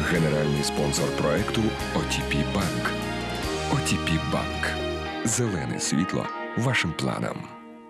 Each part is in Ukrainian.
Генеральний спонсор проекту OTP Bank. OTP Bank. Зелене світло вашим планам.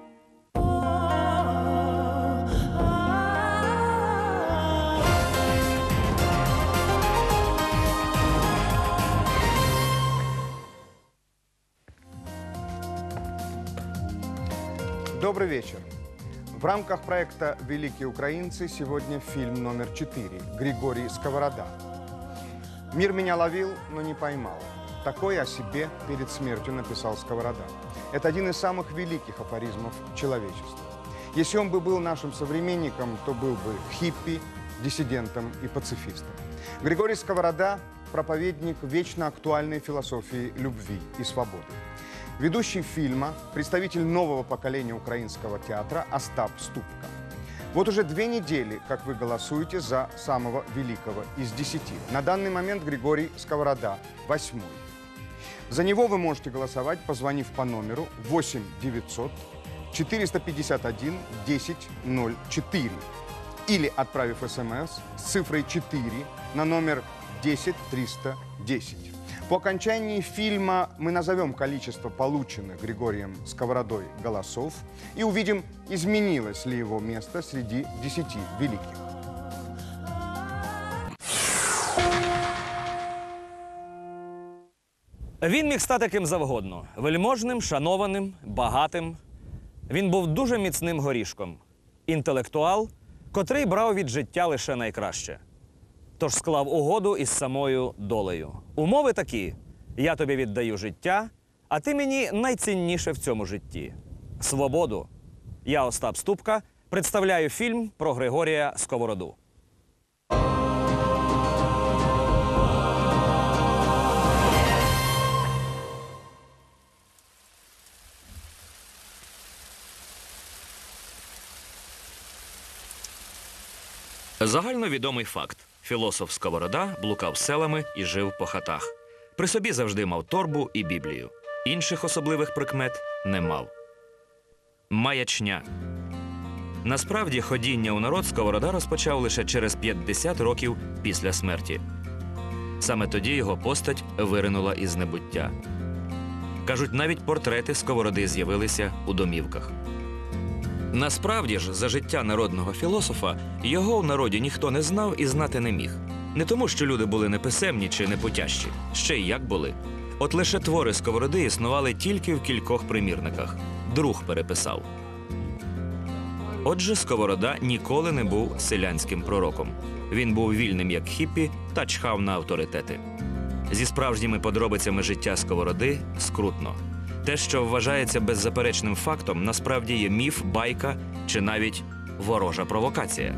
Добрый вечер. В рамках проекта «Великие украинцы» сегодня фильм номер 4 «Григорий Сковорода». «Мир меня ловил, но не поймал». Такое о себе перед смертью написал Сковорода. Это один из самых великих афоризмов человечества. Если он бы был нашим современником, то был бы хиппи, диссидентом и пацифистом. Григорий Сковорода – проповедник вечно актуальной философии любви и свободы. Ведущий фильма – представитель нового поколения украинского театра Остап Ступка. Вот уже 2 недели, как вы голосуете за самого великого из 10. На данный момент Григорий Сковорода 8-й. За него вы можете голосовать, позвонив по номеру 8 900 451 1004 или отправив СМС с цифрой 4 на номер 10310. По окончании фильма мы назовем количество полученных Григорием Сковородой голосов и увидим, изменилось ли его место среди 10 великих. Він міг стати ким завгодно – вельможним, шанованим, багатим. Він був дуже міцним горішком. Інтелектуал, котрий брав від життя лише найкраще. Тож склав угоду із самою долею. Умови такі – я тобі віддаю життя, а ти мені найцінніше в цьому житті – свободу. Я, Остап Ступка, представляю фільм про Григорія Сковороду. Загальновідомий факт. Філософ Сковорода блукав селами і жив по хатах. При собі завжди мав торбу і Біблію. Інших особливих прикмет не мав. Маячня. Насправді, ходіння у народ Сковорода розпочав лише через 50 років після смерті. Саме тоді його постать виринула із небуття. Кажуть, навіть портрети Сковороди з'явилися у домівках. Насправді ж, за життя народного філософа, його в народі ніхто не знав і знати не міг. Не тому, що люди були неписемні чи непутящі. Ще й як були. От лише твори Сковороди існували тільки в кількох примірниках. Друг переписав. Отже, Сковорода ніколи не був селянським пророком. Він був вільним, як хіппі, та чхав на авторитети. Зі справжніми подробицями життя Сковороди – скрутно. Те, що вважається беззаперечним фактом, насправді є міф, байка чи навіть ворожа провокація.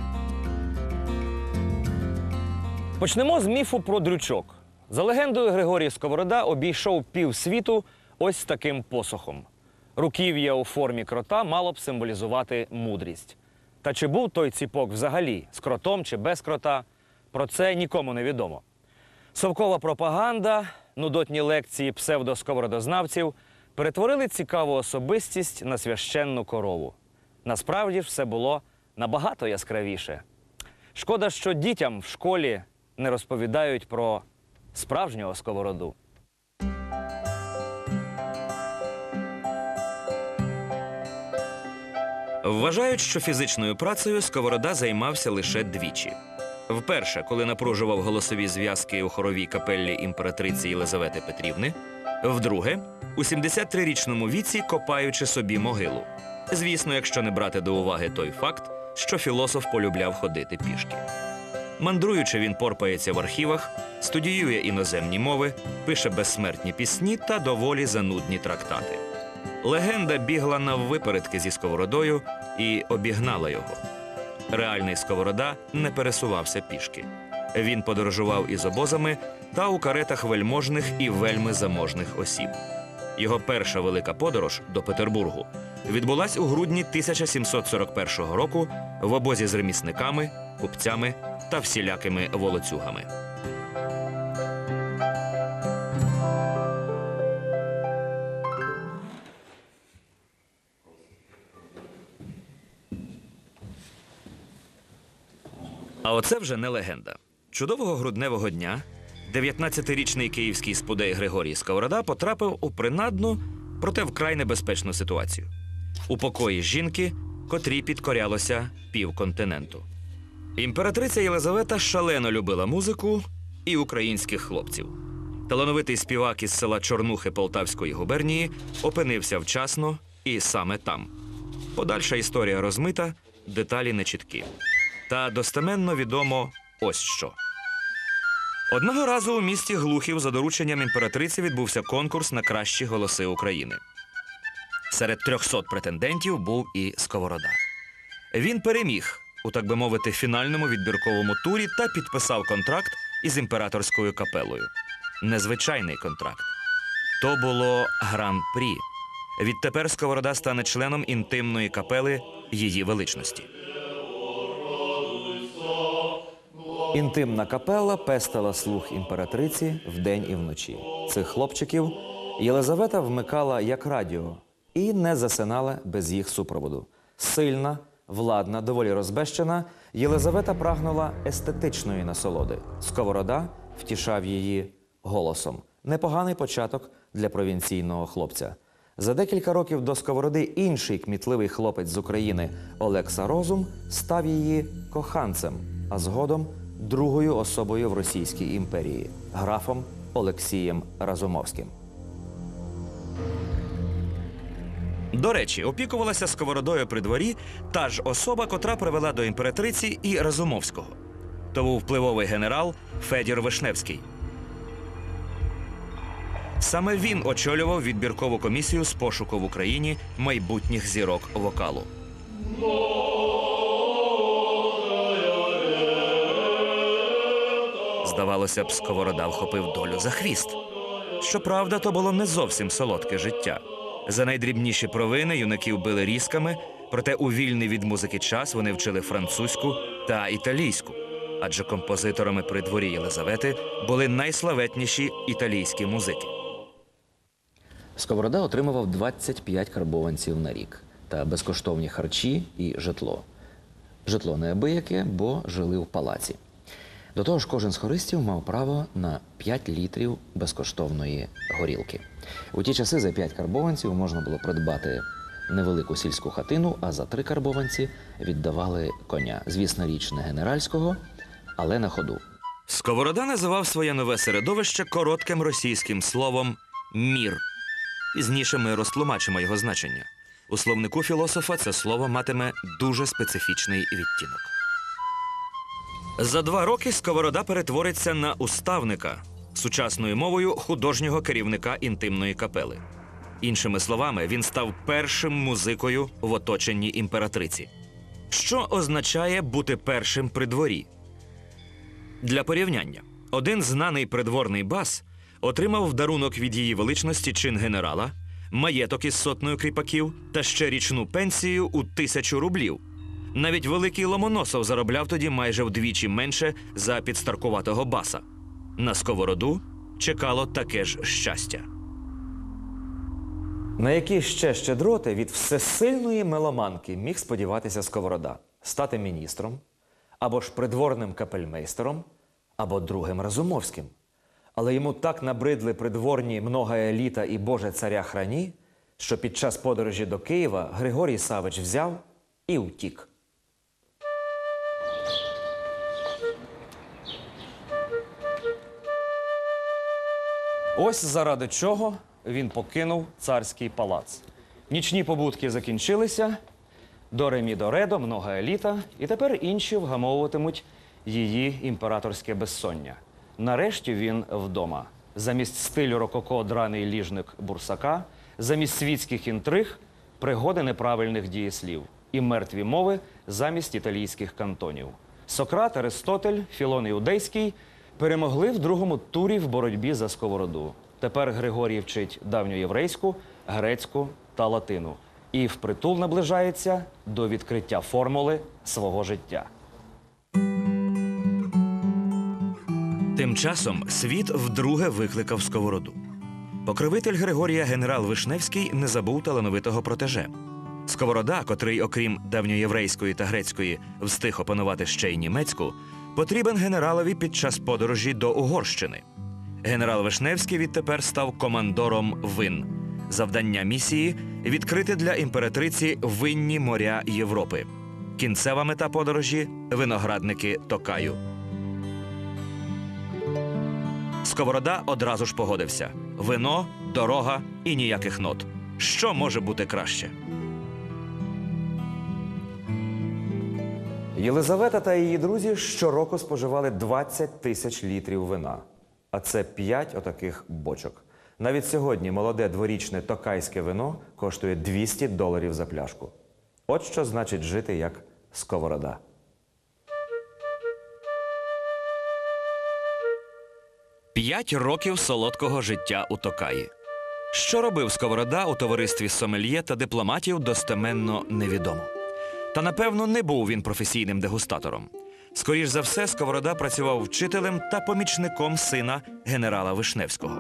Почнемо з міфу про дрючок. За легендою, Григорій Сковорода обійшов півсвіту ось з таким посохом. Руків'я у формі крота мало б символізувати мудрість. Та чи був той ціпок взагалі, з кротом чи без крота, про це нікому не відомо. Совкова пропаганда, нудотні лекції псевдосковородознавців перетворили цікаву особистість на священну корову. Насправді ж все було набагато яскравіше. Шкода, що дітям в школі не розповідають про справжнього Сковороду. Вважають, що фізичною працею Сковорода займався лише двічі. Вперше, коли напружував голосові зв'язки у хоровій капеллі імператриці Єлизавети Петрівни. Вдруге, у 73-річному віці копаючи собі могилу. Звісно, якщо не брати до уваги той факт, що філософ полюбляв ходити пішки. Мандруючи, він порпається в архівах, студіює іноземні мови, пише безсмертні пісні та доволі занудні трактати. Легенда бігла наввипередки зі Сковородою і обігнала його. Реальний Сковорода не пересувався пішки. Він подорожував із обозами та у каретах вельможних і вельми заможних осіб. Його перша велика подорож до Петербургу відбулась у грудні 1741 року в обозі з ремісниками, купцями та всілякими волоцюгами. А оце вже не легенда. Чудового грудневого дня 19-річний київський спудей Григорій Сковорода потрапив у принадну, проте вкрай небезпечну ситуацію. У покої жінки, котрій підкорялося півконтиненту. Імператриця Єлизавета шалено любила музику і українських хлопців. Талановитий співак із села Чорнухи Полтавської губернії опинився вчасно і саме там. Подальша історія розмита, деталі нечіткі. Та достеменно відомо ось що. Одного разу у місті Глухів за дорученням імператриці відбувся конкурс на кращі голоси України. Серед 300 претендентів був і Сковорода. Він переміг у, так би мовити, фінальному відбірковому турі та підписав контракт із імператорською капелою. Незвичайний контракт. То було гран-прі. Відтепер Сковорода стане членом інтимної капели її величності. Інтимна капела пестила слух імператриці вдень і вночі. Цих хлопчиків Єлизавета вмикала як радіо і не засинала без їх супроводу. Сильна, владна, доволі розбещена, Єлизавета прагнула естетичної насолоди. Сковорода втішав її голосом. Непоганий початок для провінційного хлопця. За декілька років до Сковороди інший кмітливий хлопець з України Олекса Розум став її коханцем, а згодом другою особою в Російській імперії – графом Олексієм Разумовським. До речі, опікувалася Сковородою при дворі та ж особа, котра привела до імператриці і Разумовського. То був впливовий генерал Федір Вишневський. Саме він очолював відбіркову комісію з пошуку в Україні майбутніх зірок вокалу. Здавалося б, Сковорода вхопив долю за хвіст. Щоправда, то було не зовсім солодке життя. За найдрібніші провини юнаків били різками, проте у вільний від музики час вони вчили французьку та італійську. Адже композиторами при дворі Єлизавети були найславетніші італійські музики. Сковорода отримував 25 карбованців на рік та безкоштовні харчі і житло. Житло неабияке, бо жили в палаці. До того ж, кожен з хористів мав право на 5 літрів безкоштовної горілки. У ті часи за 5 карбованців можна було придбати невелику сільську хатину, а за 3 карбованці віддавали коня. Звісно, річ не генеральського, але на ходу. Сковорода називав своє нове середовище коротким російським словом «мір». Пізніше ми розтлумачимо його значення. У словнику філософа це слово матиме дуже специфічний відтінок. За 2 роки Сковорода перетвориться на уставника, сучасною мовою художнього керівника інтимної капели. Іншими словами, він став першим музикою в оточенні імператриці. Що означає бути першим при дворі? Для порівняння, один знаний придворний бас отримав в дарунок від її величності чин генерала, маєток із 100 кріпаків та ще річну пенсію у 1000 рублів. Навіть великий Ломоносов заробляв тоді майже вдвічі менше за підстаркуватого баса. На Сковороду чекало таке ж щастя. На які ще щедроти від всесильної меломанки міг сподіватися Сковорода? Стати міністром, або ж придворним капельмейстером, або другим Разумовським. Але йому так набридли придворні многая літа і Боже царя храні, що під час подорожі до Києва Григорій Савич взяв і утік. Ось заради чого він покинув царський палац. Нічні побудки закінчилися, до ремі до редо, многая літа, і тепер інші вгамовуватимуть її імператорське безсоння. Нарешті він вдома. Замість стилю рококо драний ліжник бурсака, замість світських інтриг – пригоди неправильних дієслів і мертві мови замість італійських кантонів. Сократ, Аристотель, Філон Іудейський перемогли в другому турі в боротьбі за Сковороду. Тепер Григорій вчить давньоєврейську, грецьку та латину. І впритул наближається до відкриття формули свого життя. Тим часом світ вдруге викликав Сковороду. Покровитель Григорія генерал Вишневський не забув талановитого протеже. Сковорода, котрий, окрім давньоєврейської та грецької, встиг опанувати ще й німецьку, потрібен генералові під час подорожі до Угорщини. Генерал Вишневський відтепер став командором вин. Завдання місії – відкрити для імператриці винні моря Європи. Кінцева мета подорожі – виноградники Токаю. Сковорода одразу ж погодився. Вино, дорога і ніяких нот. Що може бути краще? Єлизавета та її друзі щороку споживали 20 тисяч літрів вина. А це 5 отаких бочок. Навіть сьогодні молоде дворічне токайське вино коштує $200 за пляшку. От що значить жити як Сковорода. П'ять років солодкого життя у Токаї. Що робив Сковорода у товаристві сомельє та дипломатів, достеменно невідомо. Та, напевно, не був він професійним дегустатором. Скоріш за все, Сковорода працював вчителем та помічником сина генерала Вишневського.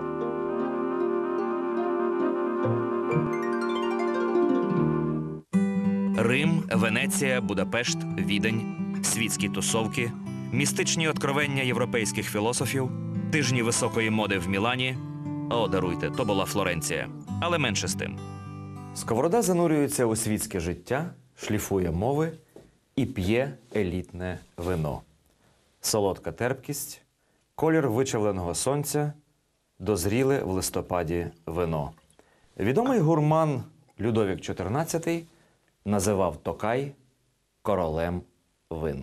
Рим, Венеція, Будапешт, Відень, світські тусовки, містичні откровення європейських філософів, тижні високої моди в Мілані. О, даруйте, то була Флоренція. Але менше з тим. Сковорода занурюється у світське життя, шліфує мови і п'є елітне вино. Солодка терпкість, колір вичавленого сонця, дозріле в листопаді вино. Відомий гурман Людовік XIV називав Токай королем вин.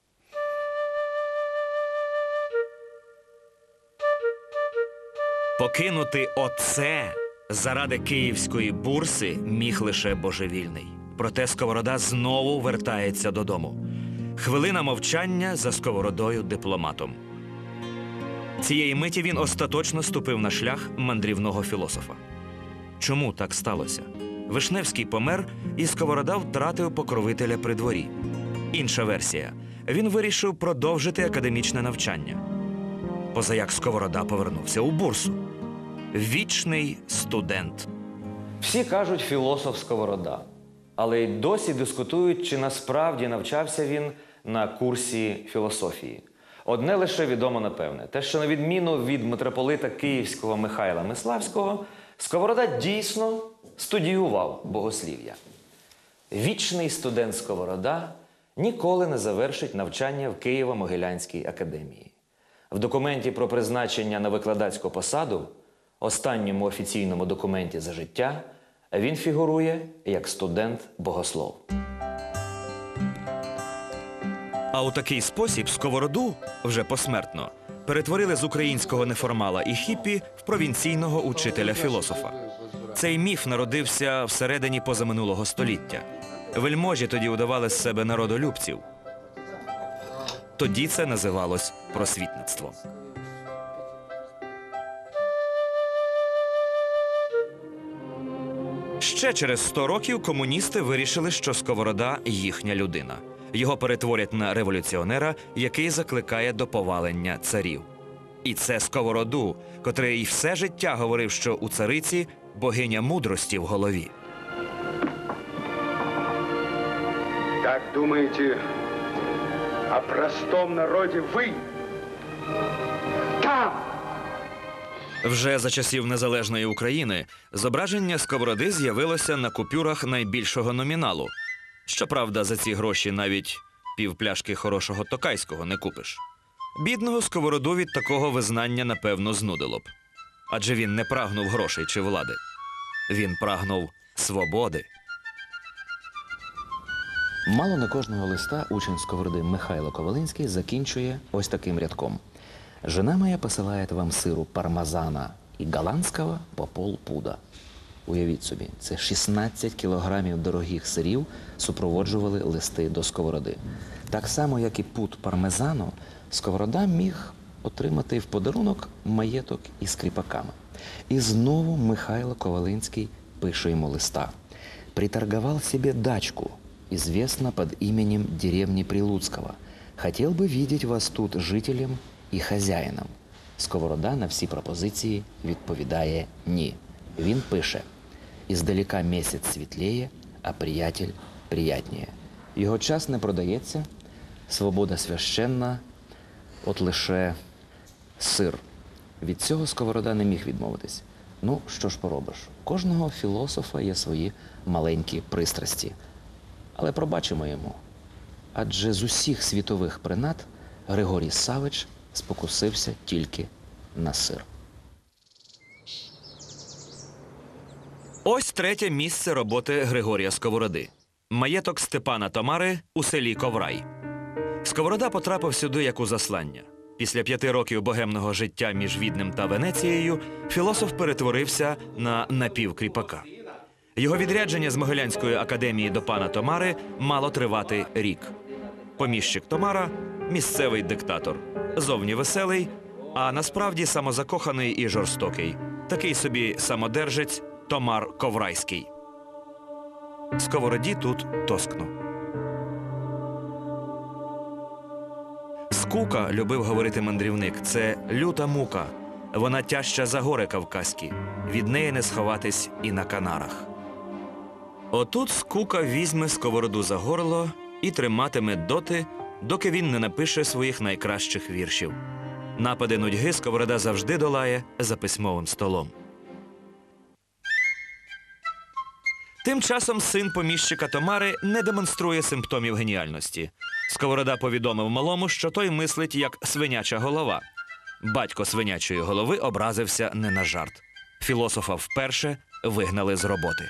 Покинути оце заради київської бурси міг лише божевільний. Проте Сковорода знову вертається додому. Хвилина мовчання за Сковородою-дипломатом. Цієї миті він остаточно ступив на шлях мандрівного філософа. Чому так сталося? Вишневський помер, і Сковорода втратив покровителя при дворі. Інша версія. Він вирішив продовжити академічне навчання. Позаяк Сковорода повернувся у бурсу. Вічний студент. Всі кажуть філософ Сковорода. Але й досі дискутують, чи насправді навчався він на курсі філософії. Одне лише відомо напевне. Те, що на відміну від митрополита Київського Михайла Миславського, Сковорода дійсно студіював богослів'я. Вічний студент Сковорода ніколи не завершить навчання в Києво-Могилянській академії. В документі про призначення на викладацьку посаду, останньому офіційному документі за життя, він фігурує як студент-богослов. А у такий спосіб Сковороду, вже посмертно, перетворили з українського неформала і хіппі в провінційного учителя-філософа. Цей міф народився всередині позаминулого століття. Вельможі тоді удавали з себе народолюбців. Тоді це називалось просвітництвом. Ще через 100 років комуністи вирішили, що Сковорода – їхня людина. Його перетворять на революціонера, який закликає до повалення царів. І це Сковороду, котрий все життя говорив, що у цариці – богиня мудрості в голові. Так думаете о простом народе вы? Там! Вже за часів незалежної України зображення Сковороди з'явилося на купюрах найбільшого номіналу. Щоправда, за ці гроші навіть півпляшки хорошого токайського не купиш. Бідного Сковороду від такого визнання, напевно, знудило б. Адже він не прагнув грошей чи влади. Він прагнув свободи. Мало не кожного листа учень Сковороди Михайло Ковалинський закінчує ось таким рядком. «Жена моя посилає вам сиру пармезана і голландського по полпуда». Уявіть собі, це 16 кілограмів дорогих сирів супроводжували листи до Сковороди. Так само, як і пуд пармезану, Сковорода міг отримати в подарунок маєток із кріпаками. І знову Михайло Ковалинський пише йому листа. «Приторговал себе дачку, известно под именем деревни Прилуцкого. Хотел бы видеть вас тут жителем і хазяїном». Сковорода на всі пропозиції відповідає «ні». Він пише: «Іздалека місяць світліє, а приятель приятніє». Його час не продається, свобода священна, От лише сир. Від цього Сковорода не міг відмовитись. Ну, що ж поробиш? У кожного філософа є свої маленькі пристрасті. Але пробачимо йому. Адже з усіх світових принад Григорій Савич спокусився тільки на сир. Ось третє місце роботи Григорія Сковороди. Маєток Степана Томари у селі Коврай. Сковорода потрапив сюди як у заслання. Після 5 років богемного життя між Віднем та Венецією філософ перетворився на напівкріпака. Його відрядження з Могилянської академії до пана Томари мало тривати рік. Поміщик Томара – місцевий диктатор. Зовні веселий, а насправді самозакоханий і жорстокий. Такий собі самодержець Томар Коврайський. Сковороді тут тоскно. Скука, любив говорити мандрівник, це люта мука. Вона тяжча за гори кавказькі. Від неї не сховатись і на Канарах. Отут скука візьме Сковороду за горло і триматиме доти, доки він не напише своїх найкращих віршів. Напади нудьги Сковорода завжди долає за письмовим столом. Тим часом син поміщика Томари не демонструє симптомів геніальності. Сковорода повідомив малому, що той мислить як свиняча голова. Батько свинячої голови образився не на жарт. Філософа вперше вигнали з роботи.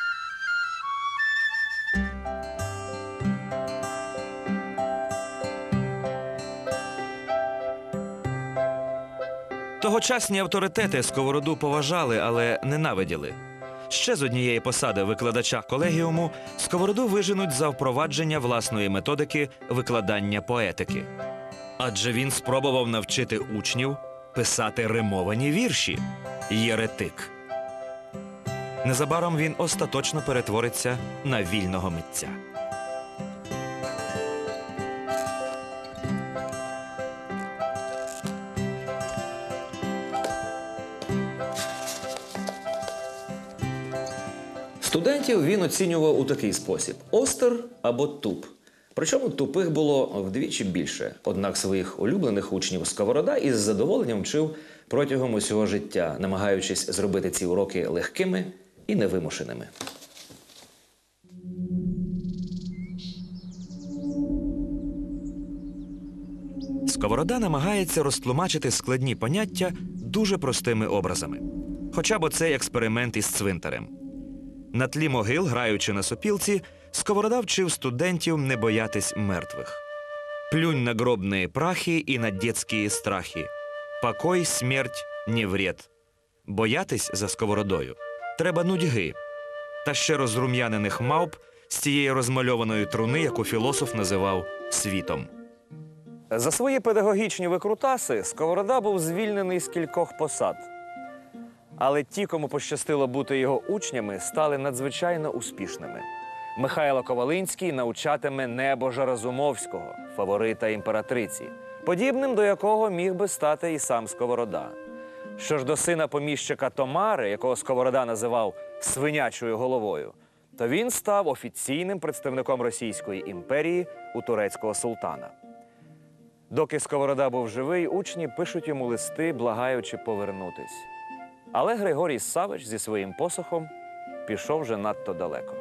Тогочасні авторитети Сковороду поважали, але ненавиділи. Ще з однієї посади викладача колегіуму Сковороду виженуть за впровадження власної методики викладання поетики. Адже він спробував навчити учнів писати римовані вірші – єретик. Незабаром він остаточно перетвориться на вільного митця. Студентів він оцінював у такий спосіб – остер або туп. Причому тупих було вдвічі більше. Однак своїх улюблених учнів Сковорода із задоволенням вчив протягом усього життя, намагаючись зробити ці уроки легкими і невимушеними. Сковорода намагається розтлумачити складні поняття дуже простими образами. Хоча б оцей експеримент із цвинтарем. На тлі могил, граючи на сопілці, Сковорода вчив студентів не боятись мертвих. «Плюнь на гробные прахи и на детские страхи. Покой, смерть, не вред». Боятись за Сковородою треба нудьги. Та ще розрум'янених мавп з цієї розмальованої труни, яку філософ називав світом. За свої педагогічні викрутаси Сковорода був звільнений з кількох посад. Але ті, кому пощастило бути його учнями, стали надзвичайно успішними. Михайло Ковалинський навчатиме Небожа Разумовського, фаворита імператриці, подібним до якого міг би стати і сам Сковорода. Що ж до сина поміщика Томари, якого Сковорода називав «свинячою головою», то він став офіційним представником Російської імперії у турецького султана. Доки Сковорода був живий, учні пишуть йому листи, благаючи повернутись. Але Григорій Савич зі своїм посохом пішов вже надто далеко.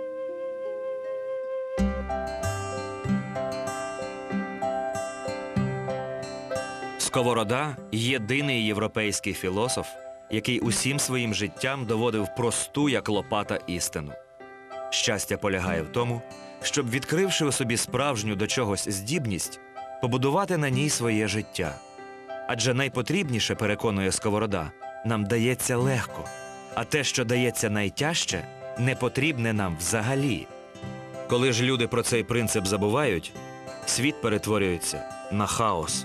Сковорода – єдиний європейський філософ, який усім своїм життям доводив просту, як лопата, істину. Щастя полягає в тому, щоб, відкривши у собі справжню до чогось здібність, побудувати на ній своє життя. Адже найпотрібніше, переконує Сковорода, нам дається легко, а те, що дається найтяжче, не потрібне нам взагалі. Коли ж люди про цей принцип забувають, світ перетворюється на хаос.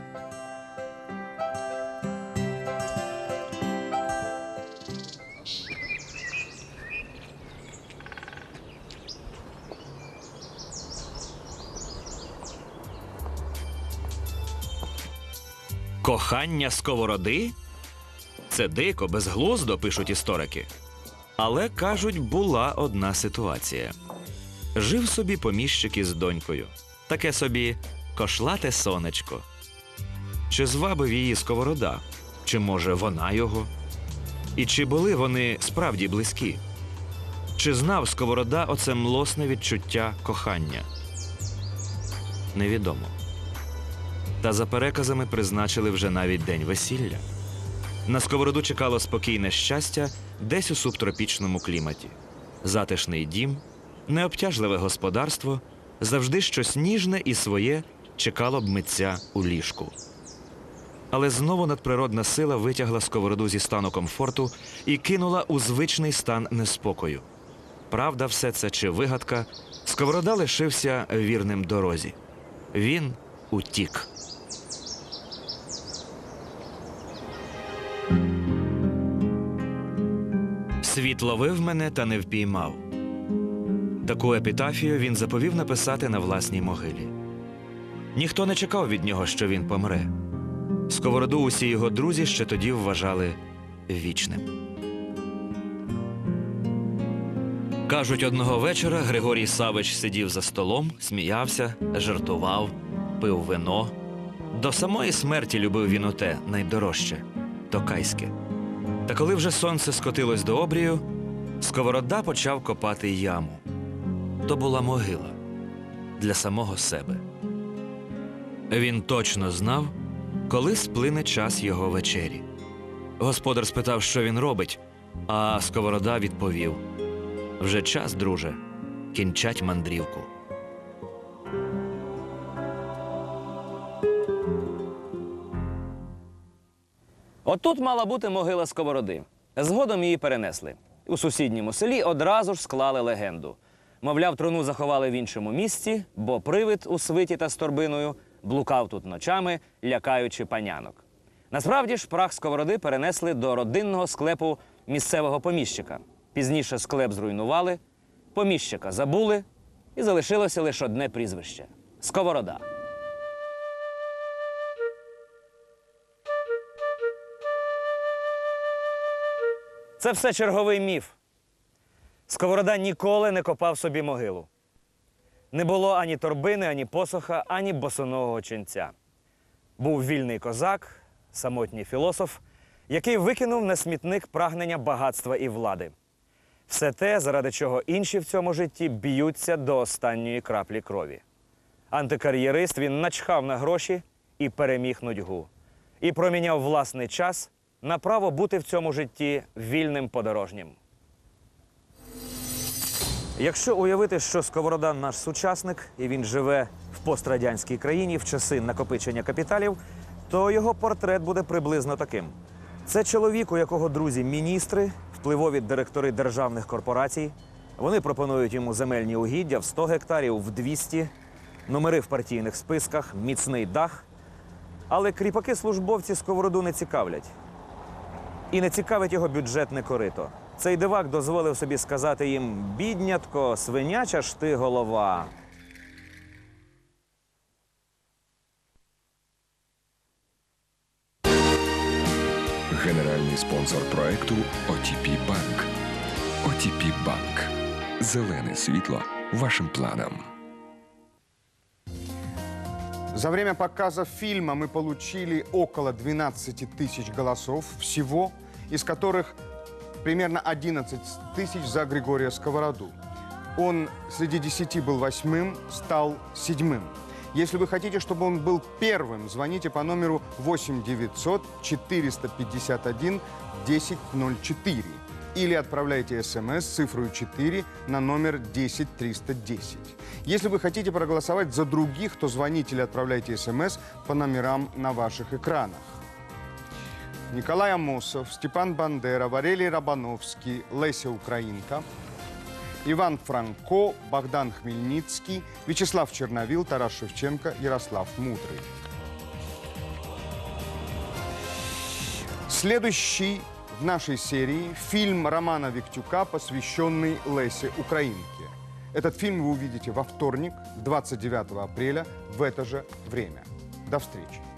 Кохання Сковороди? Це дико, безглуздо, пишуть історики. Але, кажуть, була одна ситуація. Жив собі поміщик із донькою. Таке собі кошлате сонечко. Чи звабив її Сковорода? Чи, може, вона його? І чи були вони справді близькі? Чи знав Сковорода оце млосне відчуття кохання? Невідомо. Та за переказами призначили вже навіть день весілля. На Сковороду чекало спокійне щастя десь у субтропічному кліматі. Затишний дім, необтяжливе господарство, завжди щось ніжне і своє чекало б митця у ліжку. Але знову надприродна сила витягла Сковороду зі стану комфорту і кинула у звичний стан неспокою. Правда все це чи вигадка, Сковорода лишився вірним дорозі. Він утік. Світ ловив мене та не впіймав. Таку епітафію він заповів написати на власній могилі. Ніхто не чекав від нього, що він помре. Сковороду усі його друзі ще тоді вважали вічним. Кажуть, одного вечора Григорій Савич сидів за столом, сміявся, жартував, пив вино. До самої смерті любив він оте найдорожче – токайське. Та коли вже сонце скотилось до обрію, Сковорода почав копати яму. То була могила для самого себе. Він точно знав, коли сплине час його вечері. Господар спитав, що він робить, а Сковорода відповів: «Вже час, друже, кінчать мандрівку». Отут мала бути могила Сковороди. Згодом її перенесли. У сусідньому селі одразу ж склали легенду. Мовляв, труну заховали в іншому місці, бо привид у свиті та з торбиною блукав тут ночами, лякаючи панянок. Насправді ж, прах Сковороди перенесли до родинного склепу місцевого поміщика. Пізніше склеп зруйнували, поміщика забули, і залишилося лише одне прізвище – Сковорода. Це все черговий міф. Сковорода ніколи не копав собі могилу. Не було ані торбини, ані посоха, ані босоногого ченця. Був вільний козак, самотній філософ, який викинув на смітник прагнення багатства і влади. Все те, заради чого інші в цьому житті б'ються до останньої краплі крові. Антикар'єрист, він начхав на гроші і переміг нудьгу. І проміняв власний час на право бути в цьому житті вільним подорожнім. Якщо уявити, що Сковорода наш сучасник, і він живе в пострадянській країні в часи накопичення капіталів, то його портрет буде приблизно таким. Це чоловік, у якого друзі міністри, впливові директори державних корпорацій. Вони пропонують йому земельні угіддя в 100 гектарів, в 200, номери в партійних списках, міцний дах. Але кріпаки-службовці Сковороду не цікавлять. І не цікавить його бюджетне корито. Цей дивак дозволив собі сказати їм: «Біднятко, свиняча ж ти голова». Генеральний спонсор проекту OTP Bank. OTP Bank. Зелене світло вашим планам. За время показа фильма мы получили около 12 тысяч голосов всего, из которых примерно 11 тысяч за Григория Сковороду. Он среди 10 был 8-м, стал 7-м. Если вы хотите, чтобы он был первым, звоните по номеру 8 900 451 1004 или отправляйте СМС с цифрой 4 на номер 10310. Если вы хотите проголосовать за других, то звоните или отправляйте СМС по номерам на ваших экранах. Николай Амосов, Степан Бандера, Валерий Рабановский, Леся Украинка, Иван Франко, Богдан Хмельницкий, Вячеслав Черновил, Тарас Шевченко, Ярослав Мудрый. Следующий в нашей серии фильм Романа Виктюка, посвященный Лесе Украинке. Этот фильм вы увидите во вторник, 29 апреля, в это же время. До встречи.